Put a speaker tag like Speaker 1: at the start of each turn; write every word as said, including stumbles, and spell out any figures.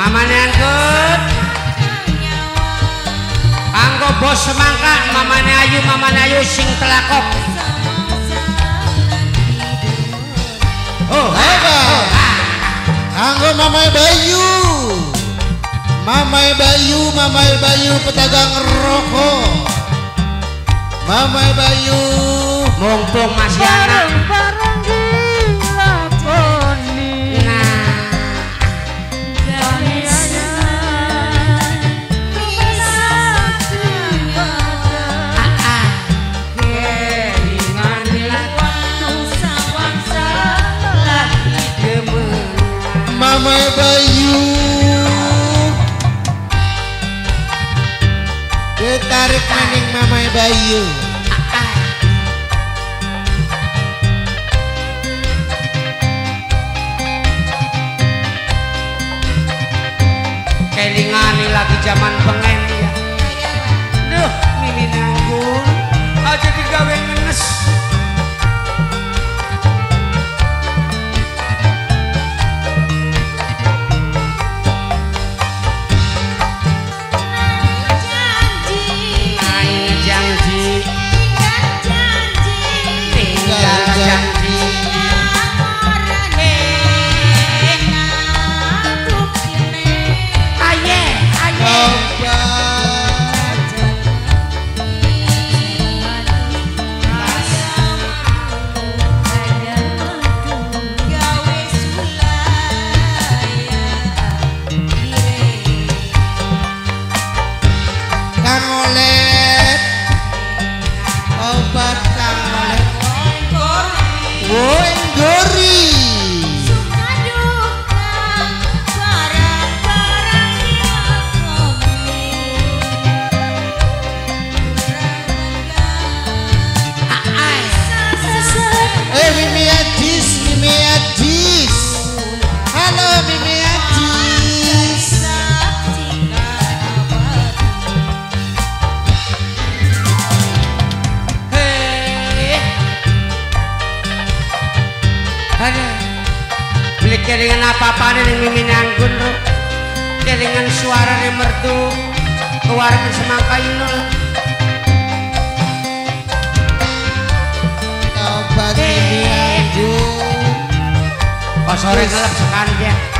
Speaker 1: mamane angkut kanggo bos semangka mamane ayu mamane ayu sing telakop oh
Speaker 2: apa kanggo mamai Bayu mamai Bayu mamai Bayu pedagang rokok mamai Bayu
Speaker 1: mumpung masih anak
Speaker 3: bareng dilakoni
Speaker 1: nah
Speaker 2: mamai Bayu ditarik maning mamai Bayu
Speaker 1: kelingane lagi zaman pengen ya duh mimi nanggung aja digawe ngenes kelingan apa-apa nih mimi nanggun lo kelingan suara nih merdu keluaran semangka ini
Speaker 2: obat mimi anjung
Speaker 1: kok sore ngelap sekali ya